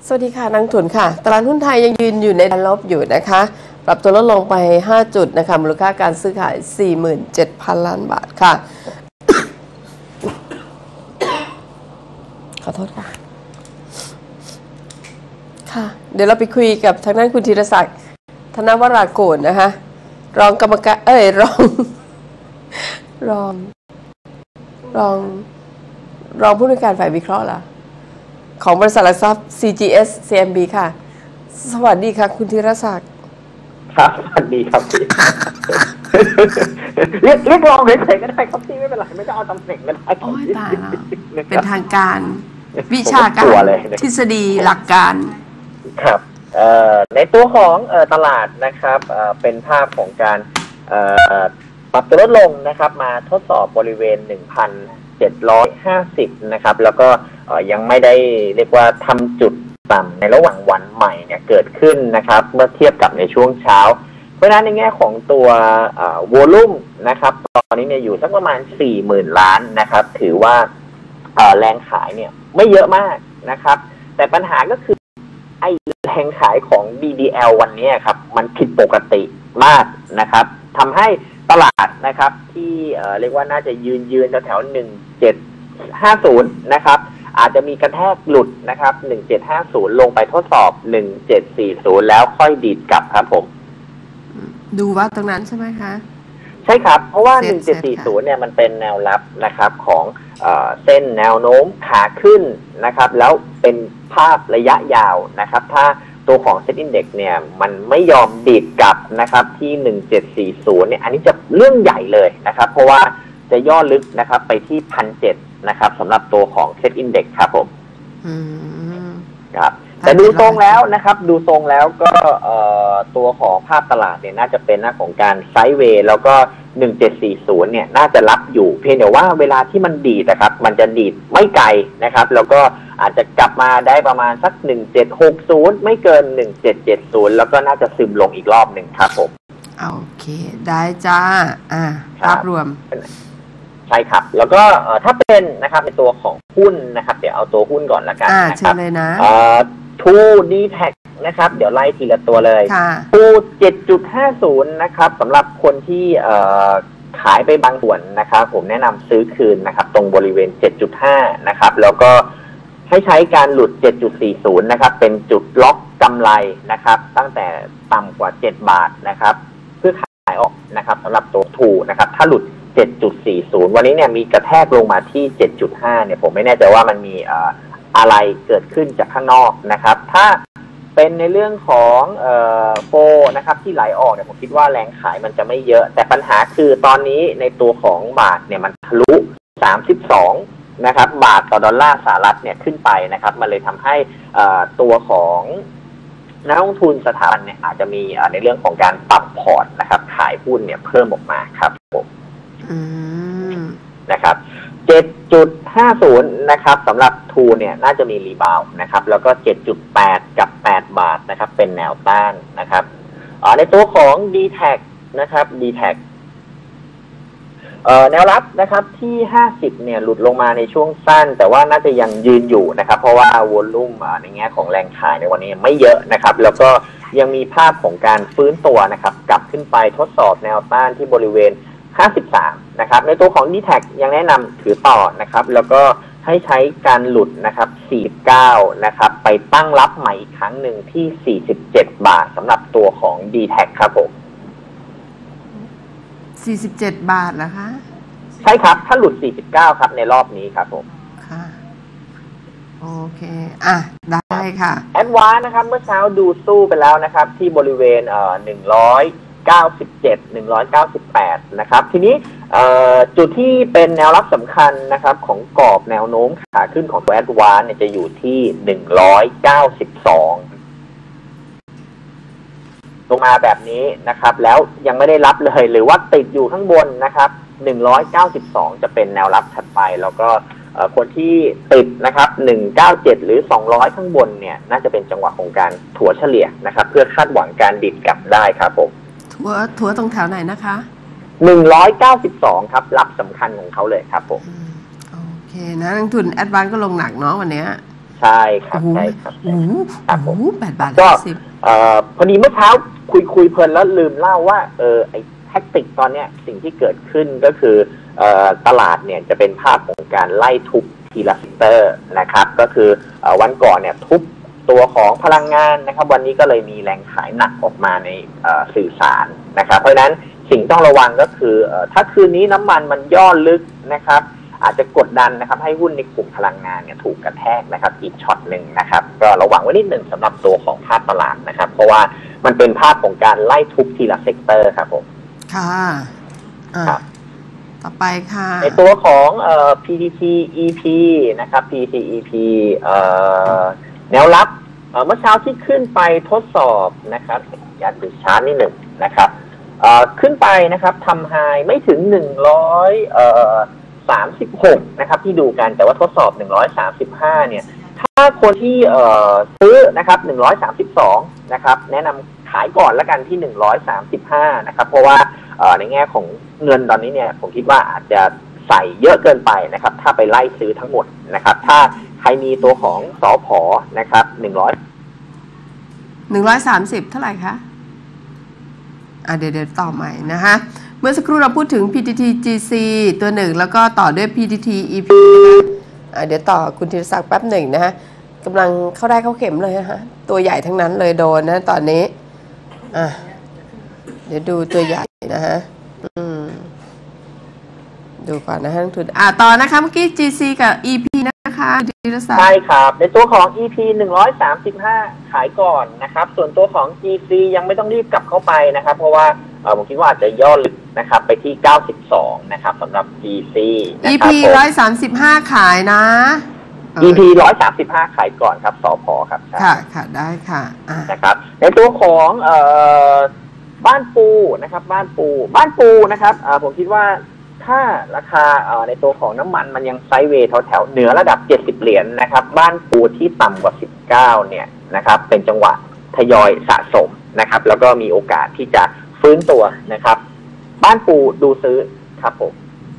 สวัสดีค่ะนักทุนค่ะตลาดหุ้นไทยยังยืนอยู่ในแดนลบอยู่นะคะปรับตัวลดลงไป5จุดนะคะมูลค่าการซื้อขาย 47,000 ล้านบาทค่ะ ขอโทษค่ะค่ะเดี๋ยวเราไปคุยกับทางด้านคุณธีรศักดิ์ธนวราโกศนะคะรองกรรมการรองผู้อำนวยการฝ่ายวิเคราะห์ล่ะของบริษัทหลักทรัพย์ CGS CMB ค่ะ สวัสดีค่ะคุณธีรศักดิ์ครับสวัสดีครับพี่ เรียกรองเฉยๆก็ได้ครับพี่ไม่เป็นไรไม่ต้องเอาตำแหน่งก็ได้โอ้ยตายแล้วเป็นทางการวิชาการทฤษฎีหลักการครับในตัวของตลาดนะครับเป็นภาพของการปรับตัวลดลงนะครับมาทดสอบบริเวณ 1,750 นะครับแล้วก็ยังไม่ได้เรียกว่าทำจุดต่ำในระหว่างวันใหม่เนี่ยเกิดขึ้นนะครับเมื่อเทียบกับในช่วงเช้าเพราะฉะนั้นในแง่ของตัววอลุ่มนะครับตอนนี้เนี่ยอยู่สักประมาณ 40,000 ล้านนะครับถือว่าแรงขายเนี่ยไม่เยอะมากนะครับแต่ปัญหาก็คือไอ้แรงขายของ DDL วันนี้ครับมันผิดปกติมากนะครับทำให้ตลาดนะครับที่เรียกว่าน่าจะยืนแถว1750นะครับอาจจะมีกระแทกหลุดนะครับ1750ลงไปทดสอบ1740แล้วค่อยดีดกลับครับผมดูว่าตรงนั้นใช่ไหมคะใช่ครับเพราะว่า1740เนี่ยมันเป็นแนวรับนะครับของเส้นแนวโน้มขาขึ้นนะครับแล้วเป็นภาพระยะยาวนะครับถ้าตัวของ Set Index เนี่ยมันไม่ยอมดีดกลับนะครับที่1740เนี่ยอันนี้จะเรื่องใหญ่เลยนะครับเพราะว่าจะย่อลึกนะครับไปที่ 1,700 นะครับสำหรับตัวของ Set Index ครับผมครับแต่ดูทรงแล้วนะครับดูทรงแล้วก็ตัวของภาพตลาดเนี่ยน่าจะเป็นหน้าของการไซด์เวย์แล้วก็1740เนี่ยน่าจะรับอยู่เพียงแต่ว่าเวลาที่มันดีดนะครับมันจะดีดไม่ไกลนะครับแล้วก็อาจจะกลับมาได้ประมาณสัก1760ไม่เกิน1770แล้วก็น่าจะซึมลงอีกรอบหนึ่งครับผมโอเคได้จ้าภาพรวมใช่ครับแล้วก็ถ้าเป็นนะครับในตัวของหุ้นนะครับเดี๋ยวเอาตัวหุ้นก่อนละกันนะครับ2D-Tech นะครับเดี๋ยวไล่ทีละตัวเลย7.50 นะครับสำหรับคนที่ขายไปบางส่วนนะครับผมแนะนำซื้อคืนนะครับตรงบริเวณ 7.5 นะครับแล้วก็ให้ใช้การหลุด 7.40 นะครับเป็นจุดล็อกกำไรนะครับตั้งแต่ต่ำกว่า7 บาทนะครับเพื่อขายออกนะครับสำหรับตัวทูนะครับถ้าหลุด 7.40 วันนี้เนี่ยมีกระแทกลงมาที่ 7.5 เนี่ยผมไม่แน่ใจว่ามันมีอะไรเกิดขึ้นจากข้างนอกนะครับถ้าเป็นในเรื่องของโฟนะครับที่ไหลออกเนี่ยผมคิดว่าแรงขายมันจะไม่เยอะแต่ปัญหาคือตอนนี้ในตัวของบาทเนี่ยมันทะลุ32นะครับบาทต่อดอลลาร์สหรัฐเนี่ยขึ้นไปนะครับมันเลยทำให้ตัวของนักลงทุนสถาบันเนี่ยอาจจะมีในเรื่องของการปรับพอร์ตนะครับขายหุ้นเนี่ยเพิ่มออกมาครับผมนะครับ 7.50 นะครับสำหรับทูเนี่ยน่าจะมีรีบาวด์นะครับแล้วก็ 7.8 กับ 8 บาทนะครับเป็นแนวต้านนะครับในตัวของ D-Tech นะครับ D-Tech แนวรับนะครับที่50เนี่ยหลุดลงมาในช่วงสั้นแต่ว่าน่าจะยังยืนอยู่นะครับเพราะว่าวอลลุ่มในแง่ของแรงขายในวันนี้ไม่เยอะนะครับแล้วก็ยังมีภาพของการฟื้นตัวนะครับกลับขึ้นไปทดสอบแนวต้านที่บริเวณ53นะครับในตัวของ D-Tech ยังแนะนำถือต่อนะครับแล้วก็ให้ใช้การหลุดนะครับ49นะครับไปตั้งรับใหม่อีกครั้งหนึ่งที่47 บาทสำหรับตัวของ D-Tech ครับผม 47 บาทเหรอคะใช่ครับถ้าหลุด49ครับในรอบนี้ครับผมค่ะโอเคได้ค่ะแอดวานซ์นะครับเมื่อเช้าดูสู้ไปแล้วนะครับที่บริเวณ197-198นะครับทีนี้จุดที่เป็นแนวรับสำคัญนะครับของกรอบแนวโน้มขาขึ้นของตัวแอดวานซ์เนี่ยจะอยู่ที่192ลงมาแบบนี้นะครับแล้วยังไม่ได้รับเลยหรือว่าติดอยู่ข้างบนนะครับ192จะเป็นแนวรับถัดไปแล้วก็คนที่ติดนะครับ197หรือ200ข้างบนเนี่ยน่าจะเป็นจังหวะของการถัวเฉลี่ยนะครับเพื่อคาดหวังการดิดกลับได้ครับผมถัวตรงแถวไหนนะคะ 192ครับรับสำคัญของเขาเลยครับผมโอเคนะนักทุนแอดวานซ์ก็ลงหนักเนาะวันนี้ใช่ครับใช่ครับครับผม8 บาทก็พอดีเมื่อเช้าคุยเพลินแล้วลืมเล่าว่าไอ้แท็กติกตอนเนี้ยสิ่งที่เกิดขึ้นก็คือตลาดเนี่ยจะเป็นภาพของการไล่ทุบทีละเซกเตอร์นะครับก็คือวันก่อนเนี่ยทุบตัวของพลังงานนะครับวันนี้ก็เลยมีแรงขายหนักออกมาในสื่อสารนะครับเพราะฉะนั้นสิ่งต้องระวังก็คือถ้าคืนนี้น้ำมันย่อลึกนะครับอาจจะกดดันนะครับให้หุ้นในกลุ่มพลังงานเนี่ยถูกกระแทกนะครับอีกช็อตหนึ่งนะครับก็ระวังไว้นิดหนึ่งสำหรับตัวของภาพตลาดนะครับเพราะว่ามันเป็นภาพของการไล่ทุบทีละเซกเตอร์ครับผมค่ะต่อไปค่ะในตัวของPTT EP นะครับ PTT EP แนวรับเมื่อเช้าที่ขึ้นไปทดสอบนะครับยันดูชาร์ตนิดหนึ่งนะครับขึ้นไปนะครับทำไฮไม่ถึง136นะครับที่ดูกันแต่ว่าทดสอบ135เนี่ยถ้าคนที่ซื้อนะครับ132นะครับแนะนำขายก่อนแล้วกันที่135นะครับเพราะว่าในแง่ของเงินตอนนี้เนี่ยผมคิดว่าอาจจะใส่เยอะเกินไปนะครับถ้าไปไล่ซื้อทั้งหมดนะครับถ้าใครมีตัวของสผ.นะครับ 130เท่าไหร่คะเดี๋ยวต่อใหม่นะคะเมื่อสักครู่เราพูดถึง PTT GC ตัวหนึ่งแล้วก็ต่อด้วย PTT EP นะคะเดี๋ยวต่อคุณธีรศักดิ์แป๊บหนึ่งนะฮะกำลังเข้าได้เข้าเข็มเลยนะฮะตัวใหญ่ทั้งนั้นเลยโดนนะตอนนี้เดี๋ยวดูตัวใหญ่นะฮะดูก่อนนะฮะทุนต่อนะคะเมื่อกี้ GC กับ EP นะคะธีรศักดิ์ใช่ครับในตัวของ EP 135ขายก่อนนะครับส่วนตัวของ GC ยังไม่ต้องรีบกลับเข้าไปนะครับเพราะว่าผมคิดว่าอาจจะย่อลึกนะครับไปที่92นะครับสำหรับ GC EP 135ขายนะ EP 135ขายก่อนครับสผ.ครับค่ะได้ค่ะนะครับในตัวของบ้านปูนะครับบ้านปูนะครับผมคิดว่าถ้าราคาในตัวของน้ำมันมันยังไซด์เวย์แถวเหนือระดับ70เหรียญนะครับบ้านปูที่ต่ำกว่า19เนี่ยนะครับเป็นจังหวะทยอยสะสมนะครับแล้วก็มีโอกาสที่จะฟื้นตัวนะครับบ้านปูดูซื้อครับผม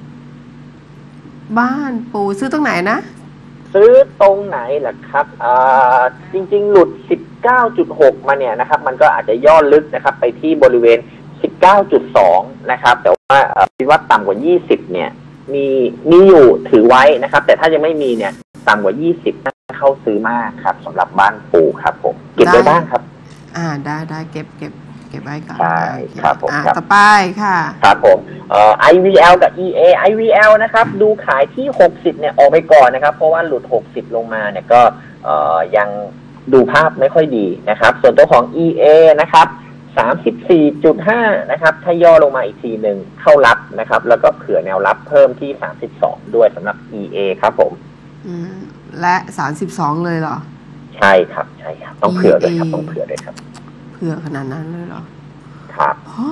บ้านปูซื้อตรงไหนนะซื้อตรงไหนล่ะครับจริงๆหลุด 19.6 มาเนี่ยนะครับมันก็อาจจะย่อลึกนะครับไปที่บริเวณ 19.2 นะครับแต่ว่าคิดว่าต่ำกว่า20เนี่ยมีอยู่ถือไว้นะครับแต่ถ้ายังไม่มีเนี่ยต่ำกว่า20น่าเข้าซื้อมากครับสำหรับบ้านปูครับผมเก็บไว้บ้างครับได้เก็บไว้ก่อนใช่ครับผมต่อไปค่ะครับผมIVL กับ EA IVL นะครับดูขายที่60เนี่ยออกไปก่อนนะครับเพราะว่าหลุด60ลงมาเนี่ยก็ยังดูภาพไม่ค่อยดีนะครับส่วนตัวของ EA นะครับ 34.5 นะครับถ้าย่อลงมาอีกทีหนึ่งเข้ารับนะครับแล้วก็เผื่อแนวรับเพิ่มที่32ด้วยสำหรับ EA ครับผมและ32เลยเหรอใช่ครับต้องเผื่อด้วยครับต้องเผื่อด้วยครับเผื่อขนาดนั้นเลยเหรอครับ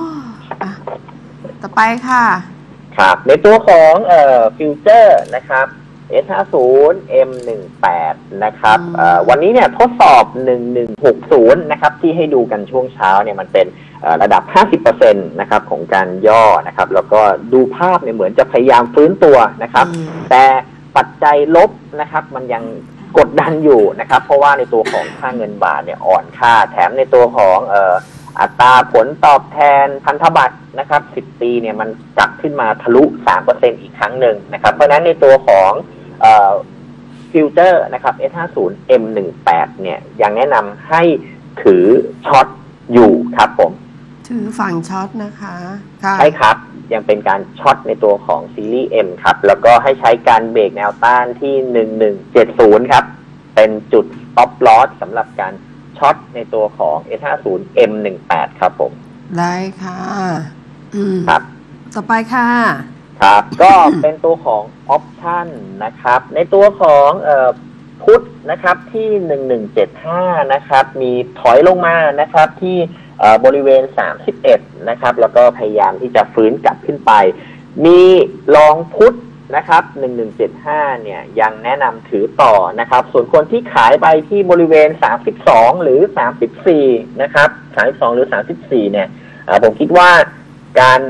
ต่อไปค่ะครับในตัวของฟิวเจอร์นะครับ S50 M18 นะครับวันนี้เนี่ยทดสอบ1160นะครับที่ให้ดูกันช่วงเช้าเนี่ยมันเป็นระดับ 50% นะครับของการย่อนะครับแล้วก็ดูภาพเนี่ยเหมือนจะพยายามฟื้นตัวนะครับแต่ปัจจัยลบนะครับมันยังกดดันอยู่นะครับเพราะว่าในตัวของค่าเงินบาทเนี่ยอ่อนค่าแถมในตัวของอัตราผลตอบแทนพันธบัตรนะครับ10 ปีเนี่ยมันกลับขึ้นมาทะลุ 3% อีกครั้งหนึ่งนะครับเพราะฉะนั้นในตัวของฟิวเจอร์นะครับ S50 M18 เนี่ยยังแนะนำให้ถือช็อตอยู่ครับผมถือฝั่งช็อตนะคะใช่ครับยังเป็นการช็อตในตัวของซีรีส์ M ครับแล้วก็ให้ใช้การเบรกแนวต้านที่1170ครับเป็นจุด stop loss สำหรับการช็อตในตัวของ S50 M18 ครับผมได้ค่ะครับต่อไปค่ะครับก็เป็นตัวของออปชั่นนะครับในตัวของพุทนะครับที่1175นะครับมีถอยลงมานะครับที่บริเวณ31นะครับแล้วก็พยายามที่จะฟื้นกลับขึ้นไปมีลองพุทนะครับ1175เนี่ยยังแนะนำถือต่อนะครับส่วนคนที่ขายไปที่บริเวณ32หรือ34นะครับ32หรือ34เนี่ยผมคิดว่าการ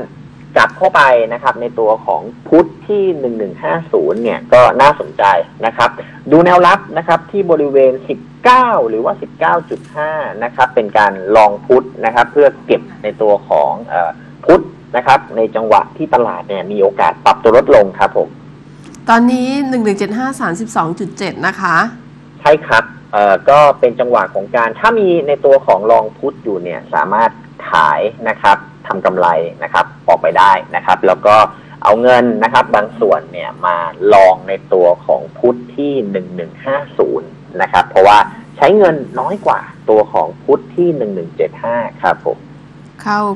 จับเข้าไปนะครับในตัวของพุทธที่1150เนี่ยก็น่าสนใจนะครับดูแนวรับนะครับที่บริเวณ19หรือว่า19.5นะครับเป็นการลองพุทธนะครับเพื่อเก็บในตัวของพุทธนะครับในจังหวะที่ตลาดเนี่ยมีโอกาสปรับตัวลดลงครับผมตอนนี้1175 32.7นะคะใช่ครับก็เป็นจังหวะของการถ้ามีในตัวของลองพุทธอยู่เนี่ยสามารถขายนะครับทำกำไรนะครับออกไปได้นะครับแล้วก็เอาเงินนะครับบางส่วนเนี่ยมาลองในตัวของพุทธที่1150นะครับเพราะว่าใช้เงินน้อยกว่าตัวของพุทธที่1175ครับผมเข้า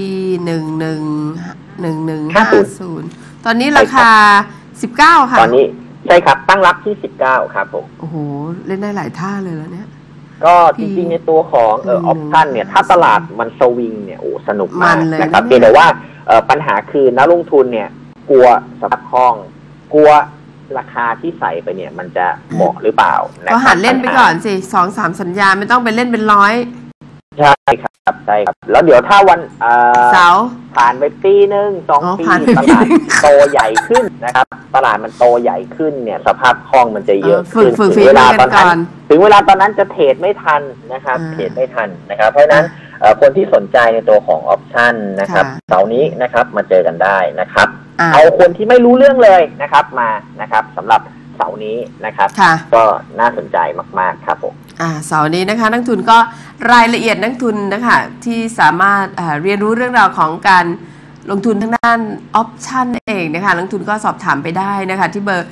P1150ตอนนี้ราคา19ค่ะตอนนี้ใช่ครับตั้งรับที่19ครับผมโอ้โหเล่นได้หลายท่าเลยแล้วเนี่ยก็จริงๆในตัวของออปชั่นเนี่ยถ้าตลาดมันสวิงเนี่ยโอ้สนุกมากนะครับเพียงแต่ว่าปัญหาคือนักลงทุนเนี่ยกลัวสภาพคล่องกลัวราคาที่ใส่ไปเนี่ยมันจะเหมาะหรือเปล่าก็หัดเล่นไปก่อนสิ2-3 สัญญาไม่ต้องไปเล่นเป็น100 ใช่ครับใช่ครับแล้วเดี๋ยวถ้าวันเสาร์ผ่านไปปีนึง2 ปีตลาดโตใหญ่ขึ้นนะครับตลาดมันโตใหญ่ขึ้นเนี่ยสภาพคล่องมันจะเยอะขึ้นถึงเวลาตอนนั้นจะเทรดไม่ทันนะครับเทรดไม่ทันนะครับเพราะฉะนั้นคนที่สนใจในตัวของออปชั่นนะครับเสาร์นี้นะครับมาเจอกันได้นะครับเอาคนที่ไม่รู้เรื่องเลยนะครับมานะครับสำหรับเสาร์นี้นะครับก็น่าสนใจมากๆครับผมเสาร์นี้นะคะนักทุนก็รายละเอียดนักทุนนะคะที่สามารถเรียนรู้เรื่องราวของการลงทุนทางด้านออปชั่นเองนะคะนักทุนก็สอบถามไปได้นะคะที่เบอร์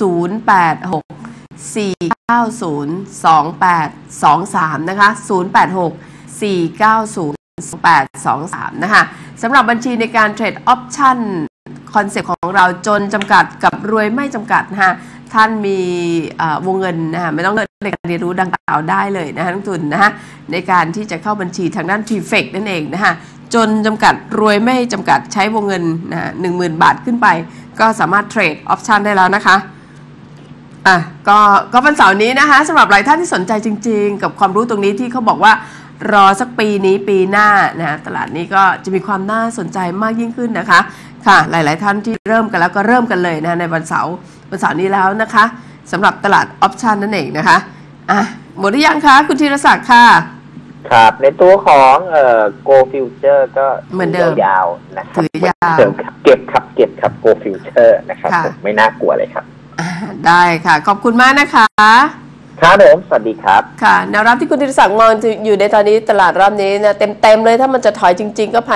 0864902823นะคะ0864902823นะคะสำหรับบัญชีในการเทรดออปชั่นคอนเซ็ปต์ของเราจนจำกัดกับรวยไม่จำกัดนะคะท่านมีวงเงินนะคะไม่ต้องเงินในการเรียนรู้ดังกล่าวได้เลยนะคะนักทุนนะคะในการที่จะเข้าบัญชีทางด้าน Trifex นั่นเองนะคะจนจำกัดรวยไม่จำกัดใช้วงเงิน10,000 บาทขึ้นไปก็สามารถเทรดออปชันได้แล้วนะคะก็วันเสาร์นี้นะคะสำหรับหลายท่านที่สนใจจริงๆกับความรู้ตรงนี้ที่เขาบอกว่ารอสักปีนี้ปีหน้านะตลาดนี้ก็จะมีความน่าสนใจมากยิ่งขึ้นนะคะค่ะหลายๆท่านที่เริ่มกันแล้วก็เริ่มกันเลยนะในวันเสาร์นี้แล้วนะคะสำหรับตลาดออปชันนั่นเองนะคะหมดหรือยังคะคุณธีรศักดิ์ค่ะครับในตัวของGo Future ก็เหมือนเดิมยาวนะครับถือยาวเก็บครับ Go Future นะครับไม่น่ากลัวเลยครับได้ค่ะขอบคุณมากนะคะครับผมสวัสดีครับค่ะแนวรับที่คุณธีรศักดิ์มองอยู่ในตอนนี้ตลาดรอบนี้นะเต็มเลยถ้ามันจะถอยจริงๆก็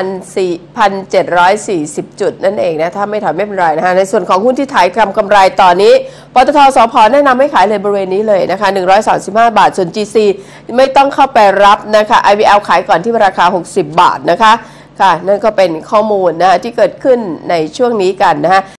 1,740 จุดนั่นเองนะถ้าไม่ถอยไม่เป็นไรนะคะในส่วนของหุ้นที่ถ่ายกำไรตอนนี้ปตท.สผ.แนะนำให้ขายเลยบริเวณนี้เลยนะคะ135 บาทส่วน GC ไม่ต้องเข้าไปรับนะคะ IVL ขายก่อนที่ราคา60 บาทนะคะค่ะนั่นก็เป็นข้อมูลนะที่เกิดขึ้นในช่วงนี้กันนะฮะ